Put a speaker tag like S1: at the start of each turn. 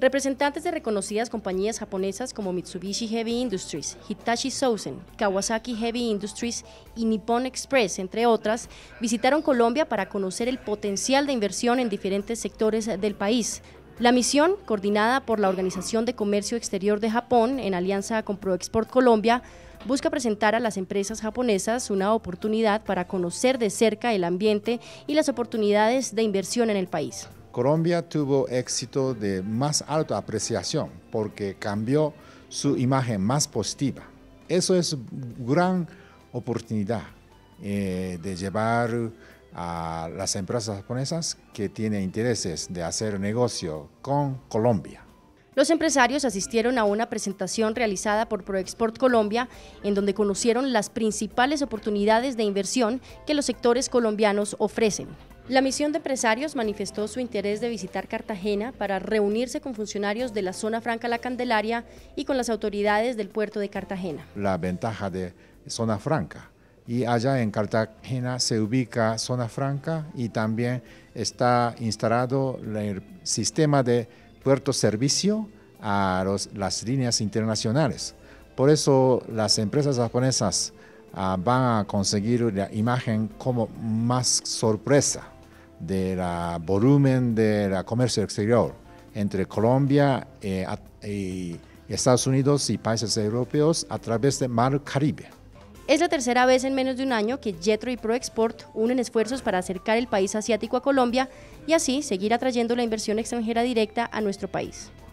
S1: Representantes de reconocidas compañías japonesas como Mitsubishi Heavy Industries, Hitachi Zosen, Kawasaki Heavy Industries y Nippon Express, entre otras, visitaron Colombia para conocer el potencial de inversión en diferentes sectores del país. La misión, coordinada por la Organización de Comercio Exterior de Japón en alianza con ProExport Colombia, busca presentar a las empresas japonesas una oportunidad para conocer de cerca el ambiente y las oportunidades de inversión en el país.
S2: Colombia tuvo éxito de más alta apreciación porque cambió su imagen más positiva. Eso es gran oportunidad de llevar a las empresas japonesas que tienen intereses de hacer negocio con Colombia.
S1: Los empresarios asistieron a una presentación realizada por ProExport Colombia, en donde conocieron las principales oportunidades de inversión que los sectores colombianos ofrecen. La misión de empresarios manifestó su interés de visitar Cartagena para reunirse con funcionarios de la Zona Franca La Candelaria y con las autoridades del puerto de Cartagena.
S2: La ventaja de Zona Franca, y allá en Cartagena se ubica Zona Franca y también está instalado el sistema de puerto servicio a las líneas internacionales. Por eso las empresas japonesas van a conseguir la imagen como más sorpresa del volumen del comercio exterior entre Colombia y Estados Unidos y países europeos a través del Mar Caribe.
S1: Es la tercera vez en menos de un año que Jetro y ProExport unen esfuerzos para acercar el país asiático a Colombia y así seguir atrayendo la inversión extranjera directa a nuestro país.